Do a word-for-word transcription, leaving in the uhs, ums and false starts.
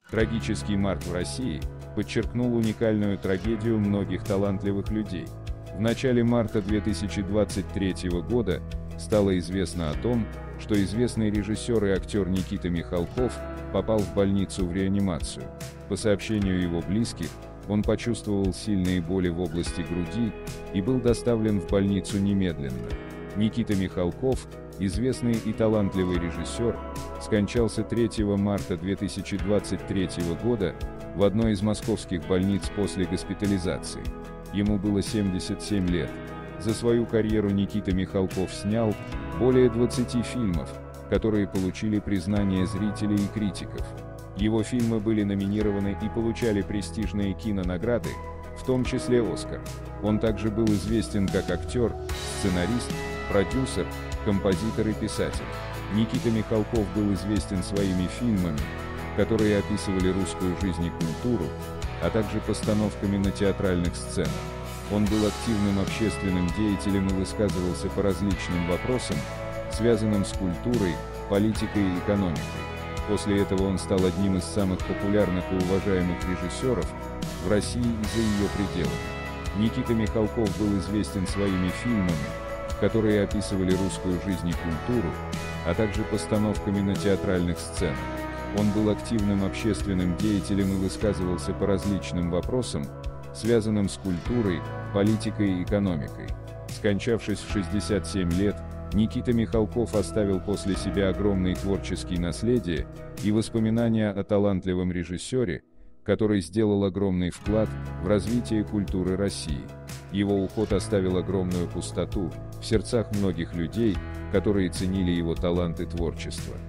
Трагический март в России подчеркнул уникальную трагедию многих талантливых людей. В начале марта две тысячи двадцать третьего года стало известно о том, что известный режиссер и актер Никита Михалков попал в больницу в реанимацию. По сообщению его близких, он почувствовал сильные боли в области груди и был доставлен в больницу немедленно. Никита Михалков, известный и талантливый режиссер, скончался третьего марта две тысячи двадцать третьего года в одной из московских больниц после госпитализации. Ему было семьдесят семь лет. За свою карьеру Никита Михалков снял более двадцати фильмов, которые получили признание зрителей и критиков. Его фильмы были номинированы и получали престижные кинонаграды, в том числе «Оскар». Он также был известен как актер, сценарист, продюсер, композитор и писатель. Никита Михалков был известен своими фильмами, которые описывали русскую жизнь и культуру, а также постановками на театральных сценах. Он был активным общественным деятелем и высказывался по различным вопросам, связанным с культурой, политикой и экономикой. После этого он стал одним из самых популярных и уважаемых режиссеров в России и за ее пределами. Никита Михалков был известен своими фильмами, которые описывали русскую жизнь и культуру, а также постановками на театральных сценах. Он был активным общественным деятелем и высказывался по различным вопросам, связанным с культурой, политикой и экономикой. Скончавшись в шестьдесят семь лет, Никита Михалков оставил после себя огромное творческое наследие и воспоминания о талантливом режиссере, который сделал огромный вклад в развитие культуры России. Его уход оставил огромную пустоту в сердцах многих людей, которые ценили его талант и творчество.